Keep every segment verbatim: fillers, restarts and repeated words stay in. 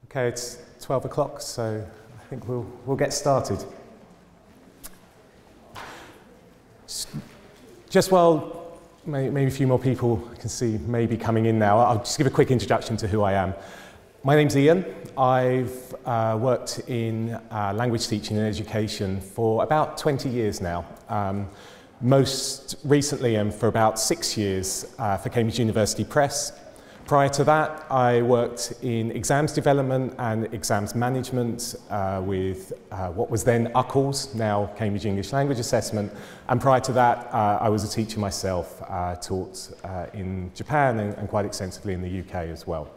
Okay, it's twelve o'clock, so I think we'll, we'll get started. Just while maybe a few more people I can see maybe coming in now, I'll just give a quick introduction to who I am. My name's Ian. I've uh, worked in uh, language teaching and education for about twenty years now. Um, most recently and for about six years uh, for Cambridge University Press. Prior to that, I worked in exams development and exams management uh, with uh, what was then U C L S, now Cambridge English Language Assessment. And prior to that, uh, I was a teacher myself, uh, taught uh, in Japan and, and quite extensively in the U K as well.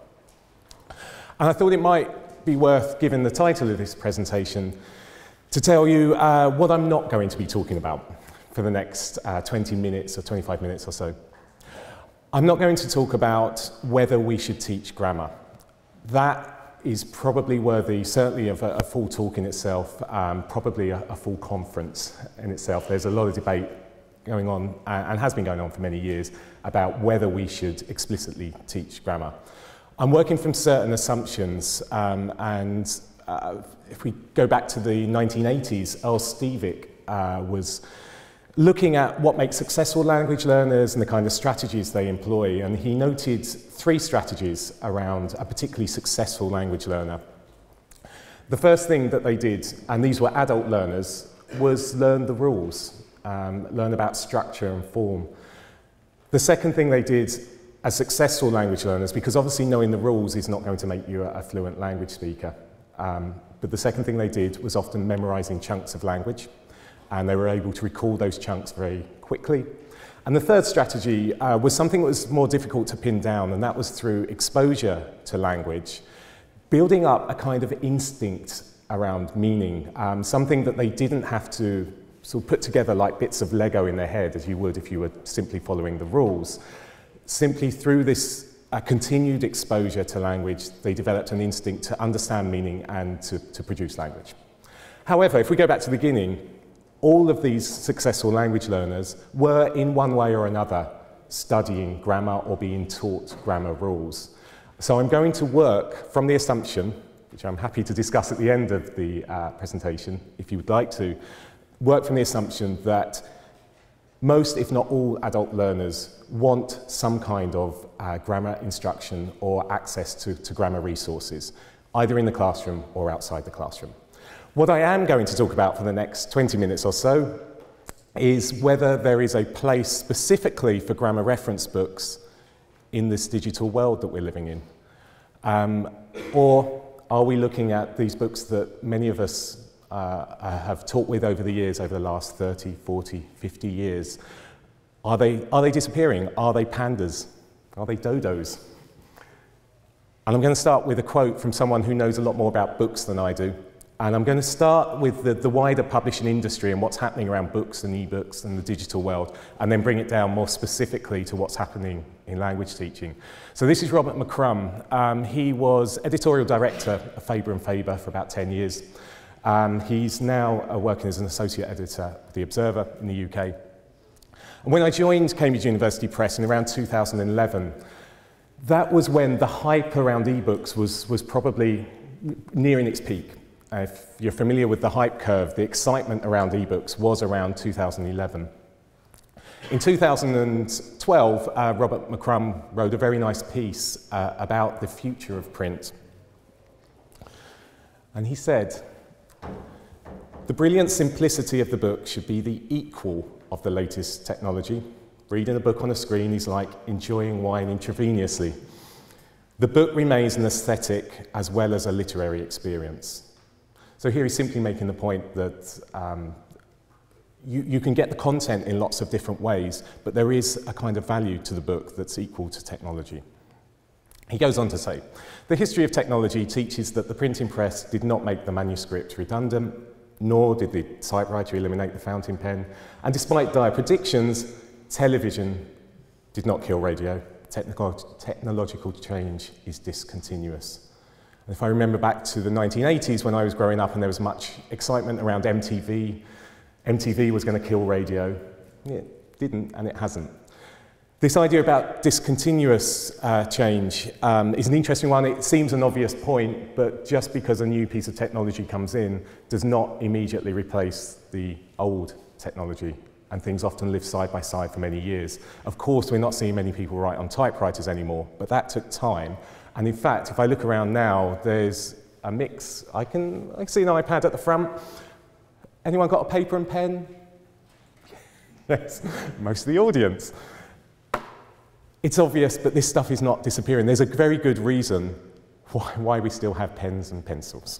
And I thought it might be worth, given the title of this presentation, to tell you uh, what I'm not going to be talking about for the next uh, twenty minutes or twenty-five minutes or so. I'm not going to talk about whether we should teach grammar. That is probably worthy, certainly of a, a full talk in itself, um, probably a, a full conference in itself. There's a lot of debate going on, uh, and has been going on for many years, about whether we should explicitly teach grammar. I'm working from certain assumptions, um, and uh, if we go back to the nineteen eighties, Earl Stevick uh, was looking at what makes successful language learners and the kind of strategies they employ, and he noted three strategies around a particularly successful language learner. The first thing that they did, and these were adult learners, was learn the rules, um, learn about structure and form. The second thing they did as successful language learners, because obviously knowing the rules is not going to make you a fluent language speaker, um, but the second thing they did was often memorizing chunks of language, and they were able to recall those chunks very quickly. And the third strategy uh, was something that was more difficult to pin down, and that was through exposure to language, building up a kind of instinct around meaning, um, something that they didn't have to sort of put together like bits of Lego in their head, as you would if you were simply following the rules. Simply through this uh, continued exposure to language, they developed an instinct to understand meaning and to, to produce language. However, if we go back to the beginning, all of these successful language learners were in one way or another studying grammar or being taught grammar rules. So I'm going to work from the assumption, which I'm happy to discuss at the end of the uh, presentation if you would like to, work from the assumption that most, if not all, adult learners want some kind of uh, grammar instruction or access to, to grammar resources, either in the classroom or outside the classroom. What I am going to talk about for the next twenty minutes or so is whether there is a place specifically for grammar reference books in this digital world that we're living in. Um, or are we looking at these books that many of us uh, have taught with over the years, over the last thirty, forty, fifty years? Are they, are they disappearing? Are they pandas? Are they dodos? And I'm going to start with a quote from someone who knows a lot more about books than I do. And I'm going to start with the, the wider publishing industry and what's happening around books and e-books and the digital world, and then bring it down more specifically to what's happening in language teaching. So this is Robert McCrum. Um, he was editorial director of Faber and Faber for about ten years. Um, he's now uh, working as an associate editor of The Observer in the U K. And when I joined Cambridge University Press in around two thousand eleven, that was when the hype around e-books was, was probably nearing its peak. If you're familiar with the hype curve, the excitement around ebooks was around two thousand eleven. In two thousand twelve, uh, Robert McCrum wrote a very nice piece uh, about the future of print. And he said, "The brilliant simplicity of the book should be the equal of the latest technology. Reading a book on a screen is like enjoying wine intravenously. The book remains an aesthetic as well as a literary experience." So here he's simply making the point that um, you, you can get the content in lots of different ways, but there is a kind of value to the book that's equal to technology. He goes on to say, "The history of technology teaches that the printing press did not make the manuscript redundant, nor did the typewriter eliminate the fountain pen, and despite dire predictions, television did not kill radio. Technical, technological change is discontinuous." If I remember back to the nineteen eighties when I was growing up and there was much excitement around M T V, M T V was going to kill radio. It didn't, and it hasn't. This idea about discontinuous uh, change um, is an interesting one. It seems an obvious point, but just because a new piece of technology comes in does not immediately replace the old technology, and things often live side by side for many years. Of course, we're not seeing many people write on typewriters anymore, but that took time. And in fact, if I look around now, there's a mix. I can, I can see an iPad at the front. Anyone got a paper and pen? Yes, most of the audience. It's obvious, but this stuff is not disappearing. There's a very good reason why, why we still have pens and pencils.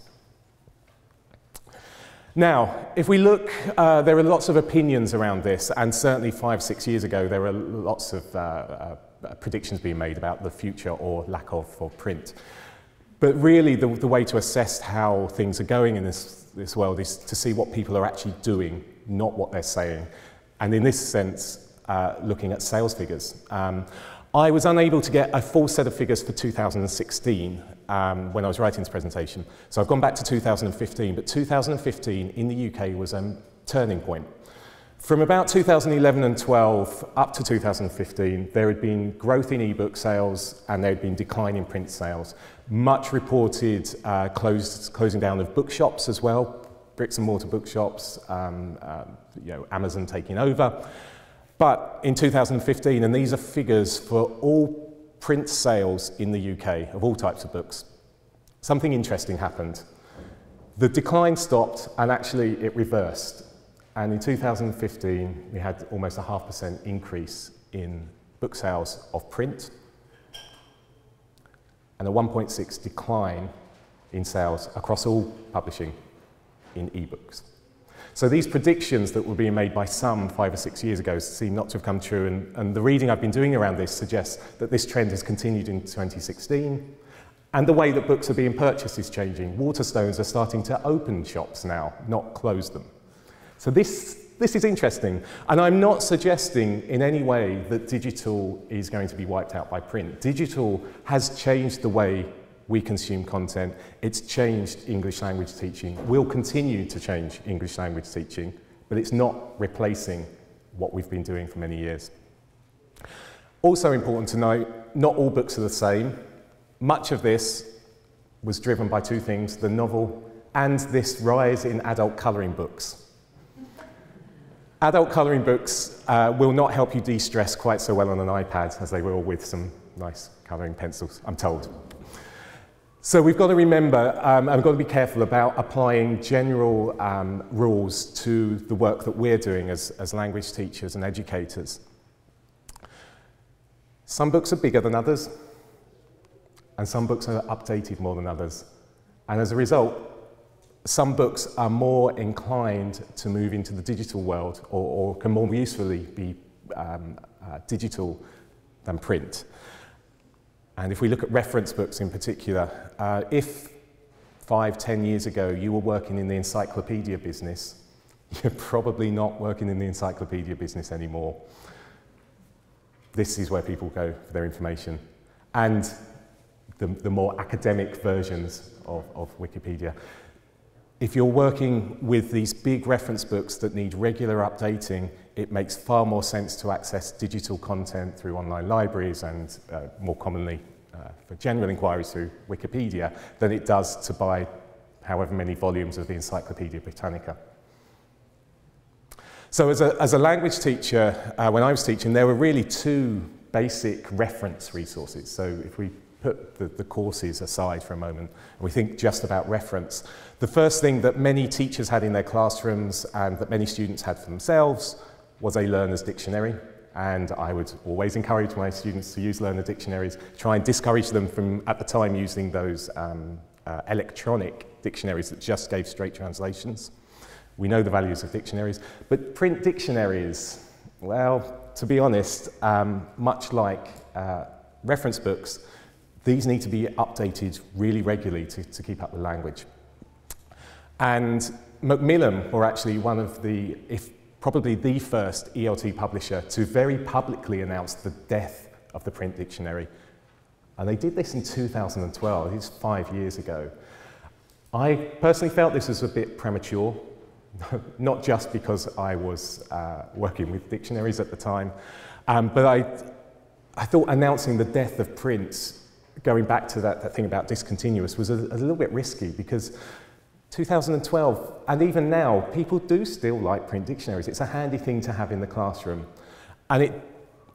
Now, if we look, uh, there are lots of opinions around this, and certainly five, six years ago, there were lots of uh, uh, predictions being made about the future or lack of for print. But really, the, the way to assess how things are going in this, this world is to see what people are actually doing, not what they're saying. And in this sense, uh, looking at sales figures. Um, I was unable to get a full set of figures for two thousand sixteen um, when I was writing this presentation. So I've gone back to two thousand fifteen, but two thousand fifteen in the U K was a turning point. From about two thousand eleven and twelve up to two thousand fifteen, there had been growth in ebook sales and there had been decline in print sales. Much reported uh, closed, closing down of bookshops as well, bricks and mortar bookshops, um, um, you know, Amazon taking over. But in two thousand fifteen, and these are figures for all print sales in the U K of all types of books, something interesting happened. The decline stopped and actually it reversed. And in two thousand fifteen, we had almost a half percent increase in book sales of print and a one point six decline in sales across all publishing in ebooks. So these predictions that were being made by some five or six years ago seem not to have come true, and, and the reading I've been doing around this suggests that this trend has continued in twenty sixteen, and the way that books are being purchased is changing. Waterstones are starting to open shops now, not close them. So this, this is interesting, and I'm not suggesting in any way that digital is going to be wiped out by print. Digital has changed the way we consume content. It's changed English language teaching. We'll continue to change English language teaching, but it's not replacing what we've been doing for many years. Also important to note, not all books are the same. Much of this was driven by two things, the novel and this rise in adult colouring books. Adult colouring books uh, will not help you de-stress quite so well on an iPad as they will with some nice colouring pencils, I'm told. So we've got to remember, um, and we've got to be careful about applying general um, rules to the work that we're doing as, as language teachers and educators. Some books are bigger than others, and some books are updated more than others. And as a result, some books are more inclined to move into the digital world, or, or can more usefully be um, uh, digital than print. And if we look at reference books in particular, uh, if five, ten years ago you were working in the encyclopedia business, you're probably not working in the encyclopedia business anymore. This is where people go for their information. And the, the more academic versions of, of Wikipedia. If you're working with these big reference books that need regular updating, it makes far more sense to access digital content through online libraries and uh, more commonly uh, for general inquiries through Wikipedia than it does to buy however many volumes of the Encyclopedia Britannica. So as a, as a language teacher, uh, when I was teaching, there were really two basic reference resources. So if we put the, the courses aside for a moment, and we think just about reference. The first thing that many teachers had in their classrooms and that many students had for themselves was a learner's dictionary. And I would always encourage my students to use learner dictionaries, try and discourage them from, at the time, using those um, uh, electronic dictionaries that just gave straight translations. We know the values of dictionaries, but print dictionaries, well, to be honest, um, much like uh, reference books, these need to be updated really regularly to, to keep up with language. And Macmillan were actually one of the, if probably the first E L T publisher to very publicly announce the death of the print dictionary. And they did this in two thousand twelve, it's five years ago. I personally felt this was a bit premature, not just because I was uh, working with dictionaries at the time, um, but I I thought announcing the death of print, going back to that, that thing about discontinuous, was a, a little bit risky, because two thousand twelve, and even now, people do still like print dictionaries. It's a handy thing to have in the classroom. And it,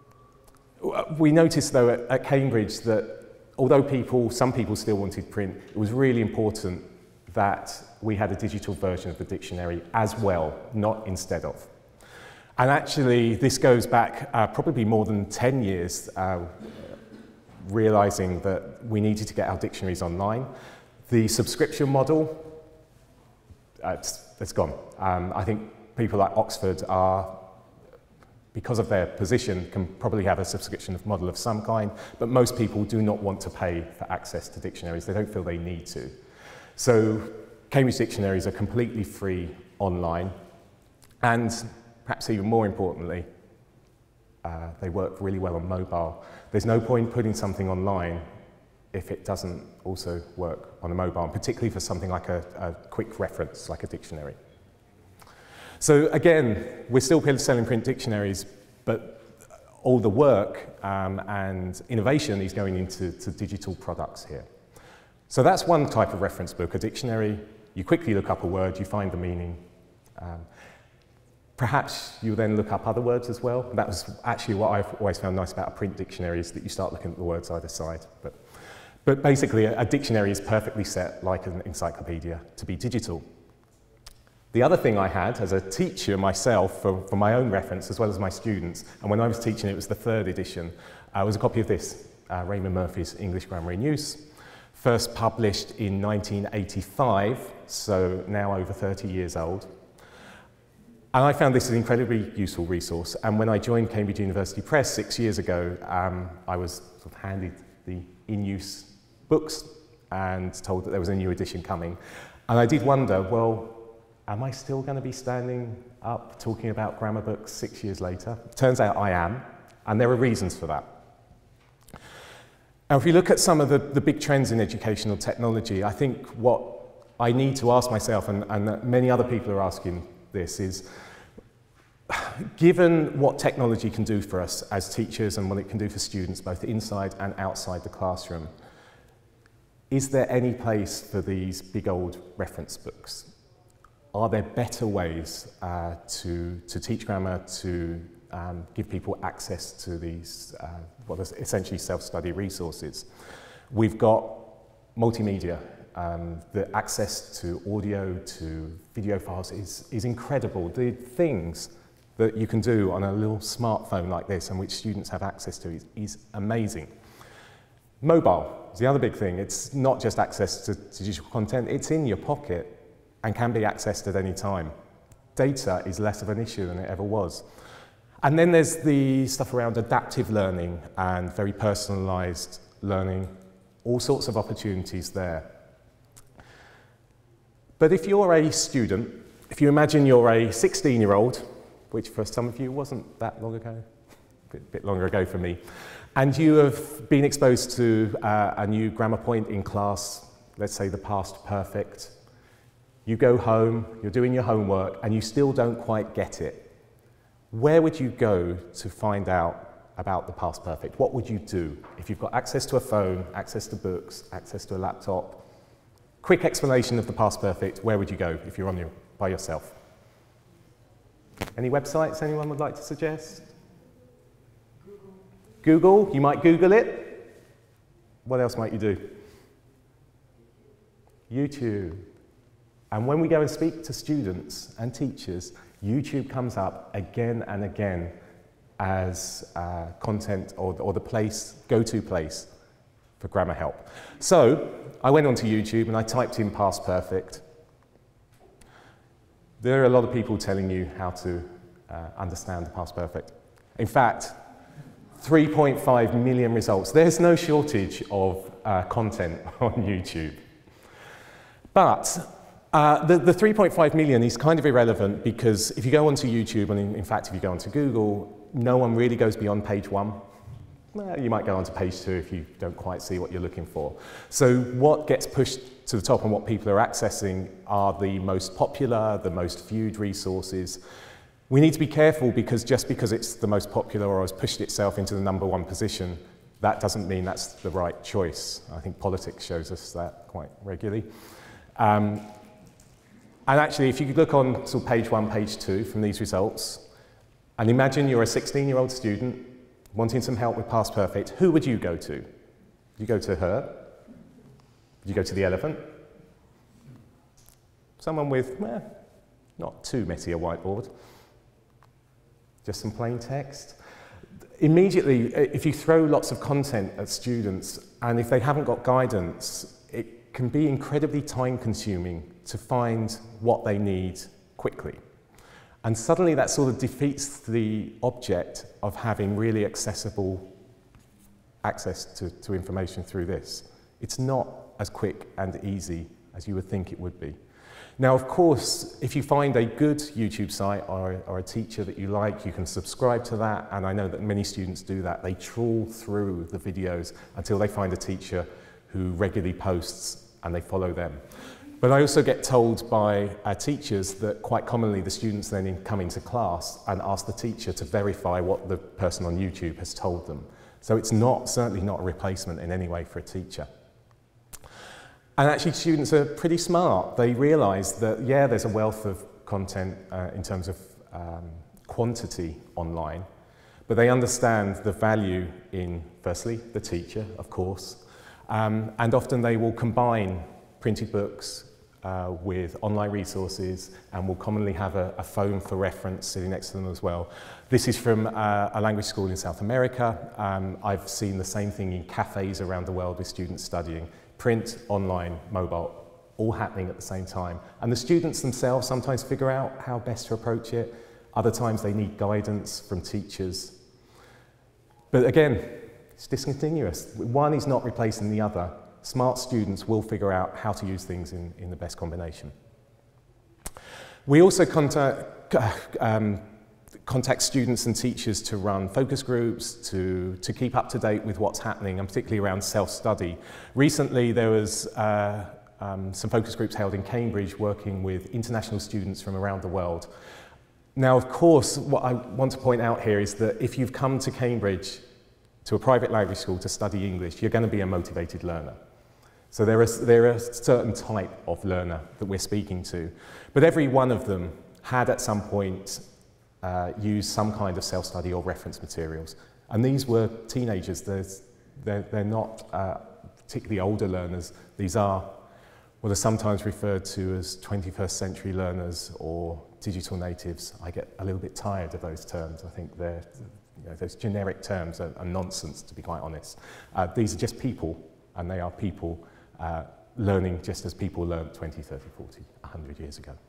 we noticed, though, at, at Cambridge that although people, some people still wanted print, it was really important that we had a digital version of the dictionary as well, not instead of. And actually, this goes back uh, probably more than ten years, uh, realizing that we needed to get our dictionaries online. The subscription model, uh, it's, it's gone. Um, I think people like Oxford are, because of their position, can probably have a subscription model of some kind, but most people do not want to pay for access to dictionaries. They don't feel they need to. So Cambridge dictionaries are completely free online, and perhaps even more importantly, uh, they work really well on mobile. There's no point putting something online if it doesn't also work on a mobile, and particularly for something like a, a quick reference, like a dictionary. So again, we're still selling print dictionaries, but all the work um, and innovation is going into to digital products here. So that's one type of reference book, a dictionary. You quickly look up a word, you find the meaning. Um, perhaps you then look up other words as well. That was actually what I've always found nice about a print dictionary, is that you start looking at the words either side. But, but basically, a, a dictionary is perfectly set, like an encyclopedia, to be digital. The other thing I had as a teacher myself, for, for my own reference, as well as my students, and when I was teaching it was the third edition, uh, was a copy of this, uh, Raymond Murphy's English Grammar in Use, first published in nineteen eighty-five, so now over thirty years old. And I found this an incredibly useful resource, and when I joined Cambridge University Press six years ago, um, I was sort of handed the in-use books and told that there was a new edition coming. And I did wonder, well, am I still going to be standing up talking about grammar books six years later? Turns out I am, and there are reasons for that. Now, if you look at some of the, the big trends in educational technology, I think what I need to ask myself, and, and that many other people are asking this, is given what technology can do for us as teachers and what it can do for students, both inside and outside the classroom, is there any place for these big old reference books? Are there better ways uh, to, to teach grammar, to um, give people access to these, uh, what is essentially self-study resources? We've got multimedia. Um, the access to audio, to video files is, is incredible. The things that you can do on a little smartphone like this, and which students have access to, is, is amazing. Mobile is the other big thing. It's not just access to, to digital content, it's in your pocket and can be accessed at any time. Data is less of an issue than it ever was. And then there's the stuff around adaptive learning and very personalized learning, all sorts of opportunities there. But if you're a student, if you imagine you're a sixteen-year-old, which for some of you wasn't that long ago, a bit, bit longer ago for me, and you have been exposed to uh, a new grammar point in class, let's say the past perfect, you go home, you're doing your homework, and you still don't quite get it. Where would you go to find out about the past perfect? What would you do? If you've got access to a phone, access to books, access to a laptop, quick explanation of the past perfect, where would you go if you're on your, by yourself? Any websites anyone would like to suggest? Google. Google, you might Google it. What else might you do? YouTube. And when we go and speak to students and teachers, YouTube comes up again and again as uh, content or, or the place, go-to place for grammar help. So I went onto YouTube and I typed in past perfect. There are a lot of people telling you how to uh, understand the past perfect. In fact, three point five million results. There's no shortage of uh, content on YouTube. But uh, the, the three point five million is kind of irrelevant, because if you go onto YouTube, and in, in fact if you go onto Google, no one really goes beyond page one. Well, you might go on to page two if you don't quite see what you're looking for. So what gets pushed to the top and what people are accessing are the most popular, the most viewed resources. We need to be careful because just because it's the most popular or has pushed itself into the number one position, that doesn't mean that's the right choice. I think politics shows us that quite regularly. Um, and actually, if you could look on sort of page one, page two from these results, and imagine you're a sixteen-year-old student wanting some help with Past Perfect, who would you go to? You go to her? Would you go to the elephant? Someone with, eh, not too messy a whiteboard. Just some plain text. Immediately, if you throw lots of content at students, and if they haven't got guidance, it can be incredibly time-consuming to find what they need quickly. And suddenly that sort of defeats the object of having really accessible access to, to information through this. It's not as quick and easy as you would think it would be. Now, of course, if you find a good YouTube site or, or a teacher that you like, you can subscribe to that, and I know that many students do that. They trawl through the videos until they find a teacher who regularly posts and they follow them. But I also get told by our teachers that quite commonly the students then come into class and ask the teacher to verify what the person on YouTube has told them. So it's not, certainly not a replacement in any way for a teacher. And actually students are pretty smart. They realise that, yeah, there's a wealth of content uh, in terms of um, quantity online, but they understand the value in, firstly, the teacher, of course, um, and often they will combine printed books uh, with online resources and will commonly have a, a phone for reference sitting next to them as well. This is from uh, a language school in South America. Um, I've seen the same thing in cafes around the world with students studying. Print, online, mobile, all happening at the same time. And the students themselves sometimes figure out how best to approach it. Other times they need guidance from teachers. But again, it's discontinuous. One is not replacing the other. Smart students will figure out how to use things in, in the best combination. We also contact, um, contact students and teachers to run focus groups, to, to keep up to date with what's happening, and particularly around self-study. Recently, there was uh, um, some focus groups held in Cambridge working with international students from around the world. Now, of course, what I want to point out here is that if you've come to Cambridge, to a private language school to study English, you're going to be a motivated learner. So there is, there are a certain type of learner that we're speaking to. But every one of them had at some point Uh, use some kind of self-study or reference materials. And these were teenagers. They're, they're not uh, particularly older learners. These are what are sometimes referred to as twenty-first century learners or digital natives. I get a little bit tired of those terms. I think they're, you know, those generic terms are, are nonsense, to be quite honest. Uh, these are just people, and they are people uh, learning just as people learned twenty, thirty, forty, one hundred years ago.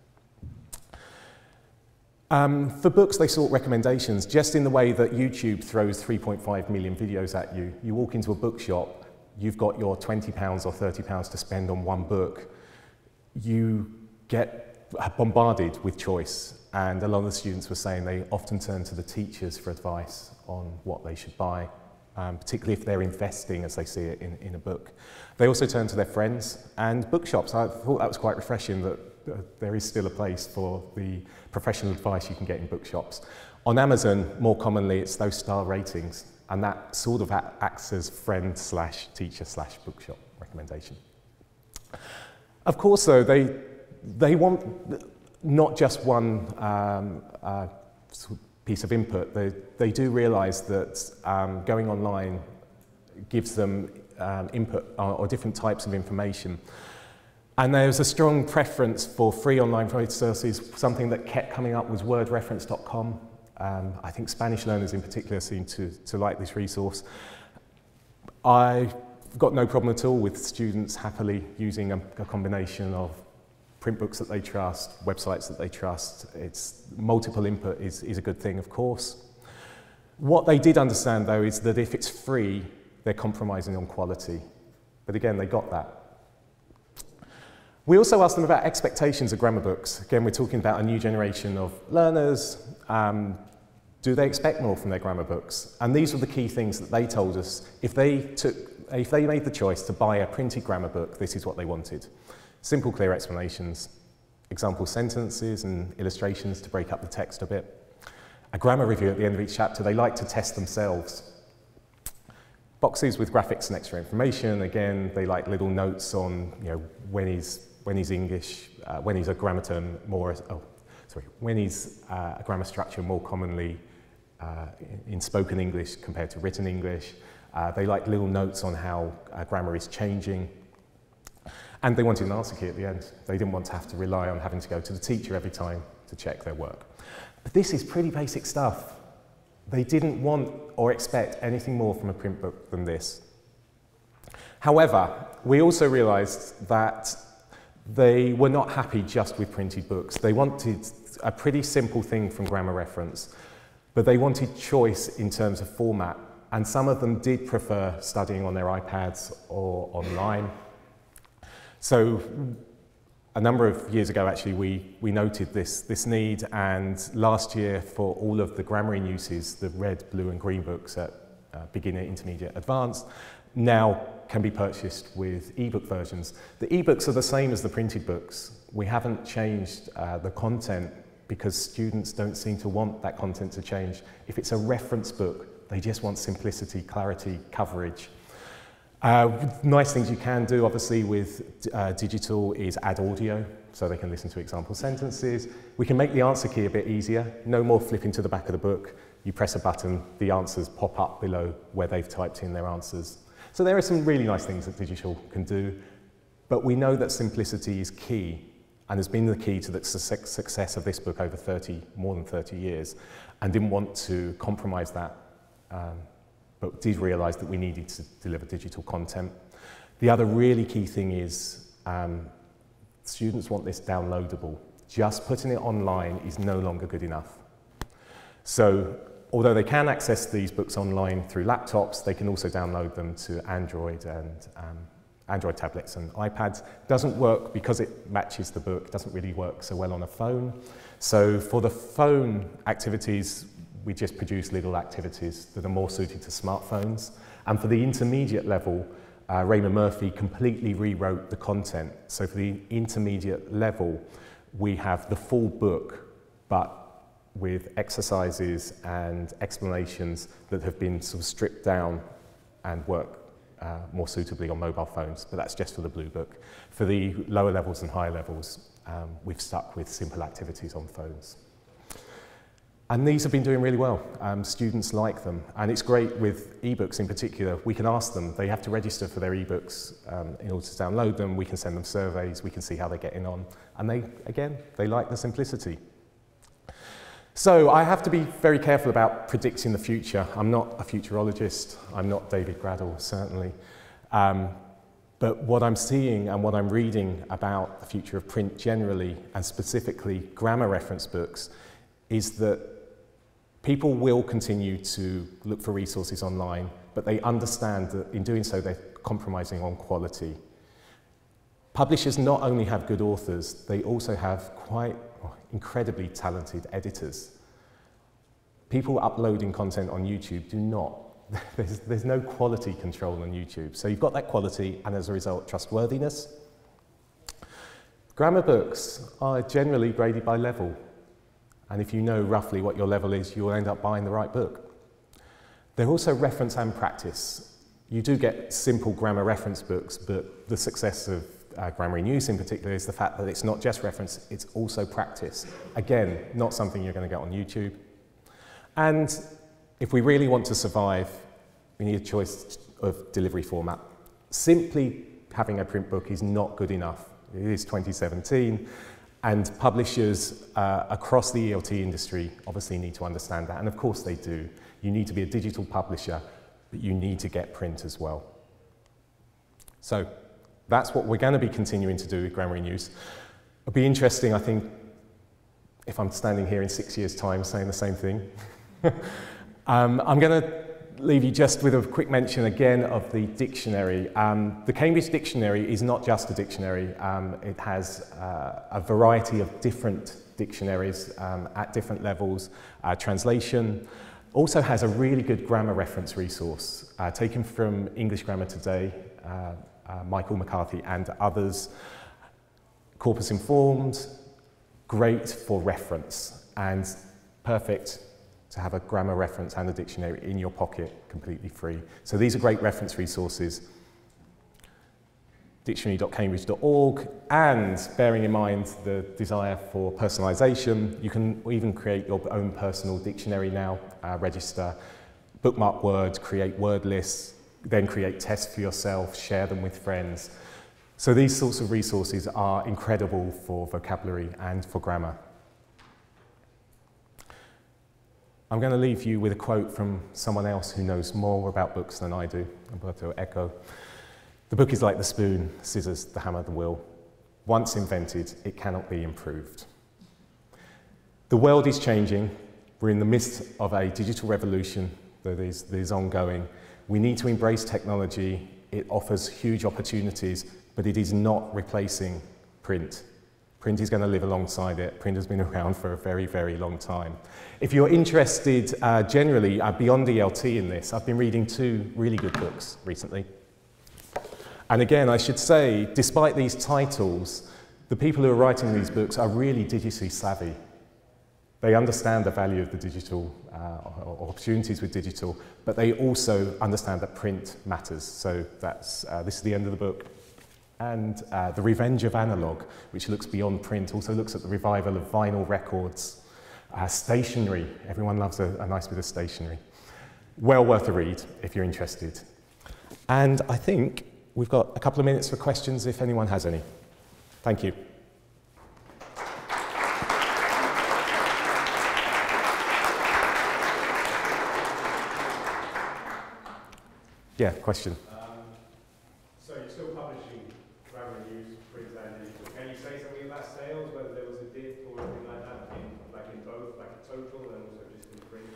Um, for books, they sought recommendations, just in the way that YouTube throws three point five million videos at you. You walk into a bookshop, you've got your twenty pounds or thirty pounds to spend on one book. You get bombarded with choice, and a lot of the students were saying they often turn to the teachers for advice on what they should buy, um, particularly if they're investing, as they see it, in, in a book. They also turn to their friends and bookshops. I thought that was quite refreshing that Uh, there is still a place for the professional advice you can get in bookshops. On Amazon, more commonly, it's those star ratings, and that sort of acts as friend slash teacher slash bookshop recommendation. Of course, though, they, they want not just one um, uh, piece of input. They, they do realise that um, going online gives them um, input or, or different types of information. And there's a strong preference for free online resources. Something that kept coming up was word reference dot com. Um, I think Spanish learners in particular seem to, to like this resource. I've got no problem at all with students happily using a, a combination of print books that they trust, websites that they trust. It's multiple input is, is a good thing, of course. What they did understand, though, is that if it's free, they're compromising on quality. But again, they got that. We also asked them about expectations of grammar books. Again, we're talking about a new generation of learners. Um, do they expect more from their grammar books? And these were the key things that they told us. If they, took, if they made the choice to buy a printed grammar book, this is what they wanted. Simple, clear explanations, example sentences and illustrations to break up the text a bit. a grammar review at the end of each chapter. They like to test themselves. Boxes with graphics and extra information. Again, they like little notes on, you know, when is when is English, uh, when is a grammar term more, oh, sorry, when is uh, a grammar structure more commonly uh, in spoken English compared to written English. Uh, they like little notes on how uh, grammar is changing. And they wanted an answer key at the end. They didn't want to have to rely on having to go to the teacher every time to check their work. But this is pretty basic stuff. They didn't want or expect anything more from a print book than this. However, we also realized that they were not happy just with printed books. They wanted a pretty simple thing from Grammar Reference, but they wanted choice in terms of format. And some of them did prefer studying on their iPads or online. So a number of years ago, actually, we, we noted this, this need, and last year, for all of the grammar in uses, the red, blue, and green books at uh, beginner, intermediate, advanced, now can be purchased with ebook versions. The ebooks are the same as the printed books. We haven't changed uh, the content because students don't seem to want that content to change. If it's a reference book, they just want simplicity, clarity, coverage. Uh, nice things you can do, obviously, with uh, digital is add audio, so they can listen to example sentences. We can make the answer key a bit easier. No more flipping to the back of the book. You press a button, the answers pop up below where they've typed in their answers. So there are some really nice things that digital can do, but we know that simplicity is key and has been the key to the success of this book over thirty, more than thirty years, and didn't want to compromise that. Um, but did realise that we needed to deliver digital content. The other really key thing is um, students want this downloadable. Just putting it online is no longer good enough. So although they can access these books online through laptops, they can also download them to Android and um, Android tablets and iPads. Doesn't work because it matches the book, doesn't really work so well on a phone. So for the phone activities, we just produce little activities that are more suited to smartphones. And for the intermediate level, uh, Raymond Murphy completely rewrote the content. So for the intermediate level, we have the full book, but with exercises and explanations that have been sort of stripped down and work uh, more suitably on mobile phones. But that's just for the blue book. For the lower levels and higher levels, um, we've stuck with simple activities on phones. And these have been doing really well. Um, students like them. And it's great with ebooks in particular. We can ask them, they have to register for their ebooks um, in order to download them. We can send them surveys, we can see how they're getting on. And they, again, they like the simplicity. So I have to be very careful about predicting the future. I'm not a futurologist. I'm not David Graddle, certainly. Um, but what I'm seeing and what I'm reading about the future of print generally, and specifically grammar reference books, is that people will continue to look for resources online, but they understand that in doing so, they're compromising on quality. Publishers not only have good authors, they also have quite incredibly talented editors. People uploading content on YouTube do not. There's, there's no quality control on YouTube. So you've got that quality, and as a result, trustworthiness. Grammar books are generally graded by level. And if you know roughly what your level is, you'll end up buying the right book. They're also reference and practice. You do get simple grammar reference books, but the success of uh, Grammar in Use in particular is the fact that it's not just reference, it's also practice. Again, not something you're going to get on YouTube. And if we really want to survive, we need a choice of delivery format. Simply having a print book is not good enough. It is twenty seventeen. And publishers uh, across the E L T industry obviously need to understand that, and of course they do. You need to be a digital publisher, but you need to get print as well. So that's what we're going to be continuing to do with Grammar in Use. It'll be interesting, I think, if I'm standing here in six years' time saying the same thing. um, I'm going to leave you just with a quick mention again of the dictionary. Um, the Cambridge Dictionary is not just a dictionary. Um, it has uh, a variety of different dictionaries um, at different levels. Uh, translation also has a really good grammar reference resource uh, taken from English Grammar Today, uh, uh, Michael McCarthy and others. Corpus Informed, great for reference and perfect to have a grammar reference and a dictionary in your pocket completely free. So these are great reference resources. dictionary dot cambridge dot org, and bearing in mind the desire for personalisation, you can even create your own personal dictionary now, uh, register, bookmark words, create word lists, then create tests for yourself, share them with friends. So these sorts of resources are incredible for vocabulary and for grammar. I'm going to leave you with a quote from someone else who knows more about books than I do, Umberto Eco. The book is like the spoon, scissors, the hammer, the wheel. Once invented, it cannot be improved. The world is changing. We're in the midst of a digital revolution that is, that is ongoing. We need to embrace technology. It offers huge opportunities, but it is not replacing print. Print is going to live alongside it. Print has been around for a very, very long time. If you're interested uh, generally uh, beyond E L T in this, I've been reading two really good books recently. And again, I should say, despite these titles, the people who are writing these books are really digitally savvy. They understand the value of the digital uh, or opportunities with digital, but they also understand that print matters. So that's, uh, this is the end of the book. And uh, The Revenge of Analog, which looks beyond print, also looks at the revival of vinyl records. Uh, stationery, everyone loves a, a nice bit of stationery. Well worth a read if you're interested. And I think we've got a couple of minutes for questions if anyone has any. Thank you. Yeah, question. Um, so you're still publishing grammar and use, print and digital. Can you say something about sales, whether there was a dip or anything like that, in, like in both, like a total and also just in print?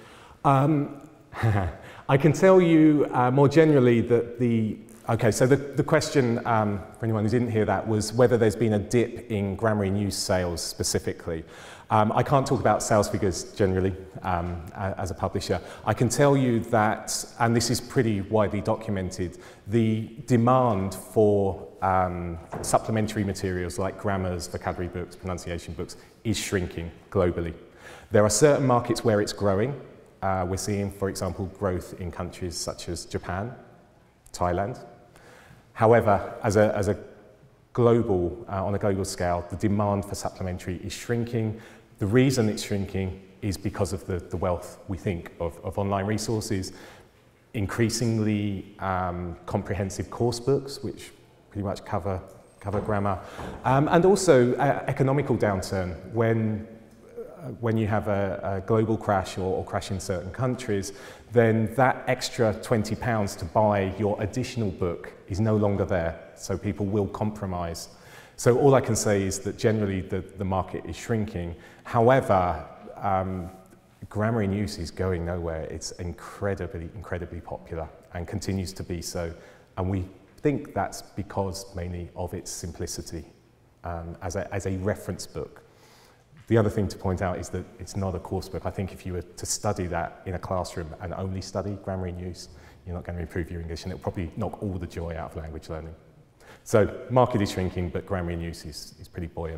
Um, I can tell you uh, more generally that the, okay, so the, the question, um, for anyone who didn't hear that, was whether there's been a dip in grammar in use sales specifically. Um, I can't talk about sales figures generally um, as a publisher. I can tell you that, and this is pretty widely documented, the demand for um, supplementary materials like grammars, vocabulary books, pronunciation books is shrinking globally. There are certain markets where it's growing. Uh, we're seeing, for example, growth in countries such as Japan, Thailand. However, as a, as a global, uh, on a global scale, the demand for supplementary is shrinking. The reason it's shrinking is because of the, the wealth, we think, of, of online resources, increasingly um, comprehensive course books, which pretty much cover, cover grammar, um, and also uh, economical downturn. When, uh, when you have a, a global crash or, or crash in certain countries, then that extra twenty pounds to buy your additional book is no longer there, so people will compromise. So all I can say is that generally the, the market is shrinking. However, um, grammar in use is going nowhere. It's incredibly, incredibly popular and continues to be so. And we think that's because mainly of its simplicity um, as, a, as a reference book. The other thing to point out is that it's not a course book. I think if you were to study that in a classroom and only study grammar in use, you're not going to improve your English, and it'll probably knock all the joy out of language learning. So market is shrinking, but grammar in use is, is pretty buoyant.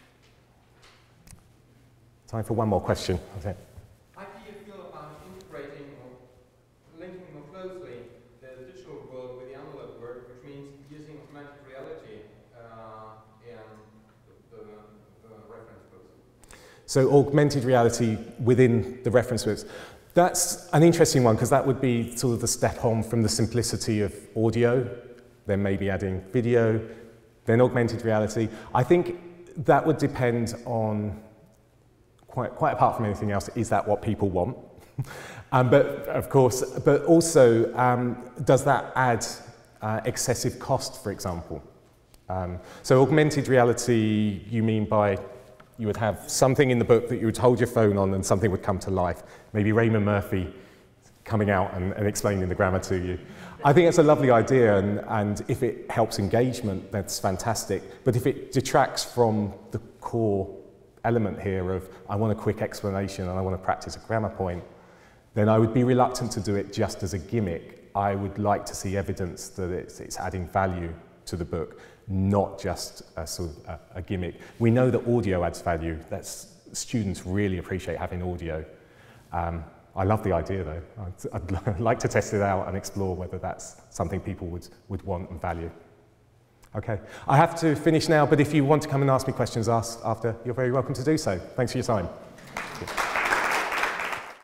Time for one more question. That's it. How do you feel about integrating or linking more closely the digital world with the analog world, which means using augmented reality uh, in the, the, the reference books? So augmented reality within the reference books. That's an interesting one, because that would be sort of the step on from the simplicity of audio, then maybe adding video, then augmented reality. I think that would depend on, quite, quite apart from anything else, is that what people want? um, but of course, but also, um, does that add uh, excessive cost, for example? Um, so augmented reality, you mean by, you would have something in the book that you would hold your phone on and something would come to life. Maybe Raymond Murphy coming out and, and explaining the grammar to you. I think it's a lovely idea, and, and if it helps engagement, that's fantastic. But if it detracts from the core element here of, I want a quick explanation and I want to practice a grammar point, then I would be reluctant to do it just as a gimmick. I would like to see evidence that it's, it's adding value to the book, not just a sort of a, a gimmick. We know that audio adds value. That's, students really appreciate having audio. Um, I love the idea though. I'd, I'd like to test it out and explore whether that's something people would, would want and value. Okay, I have to finish now, but if you want to come and ask me questions ask after, you're very welcome to do so. Thanks for your time.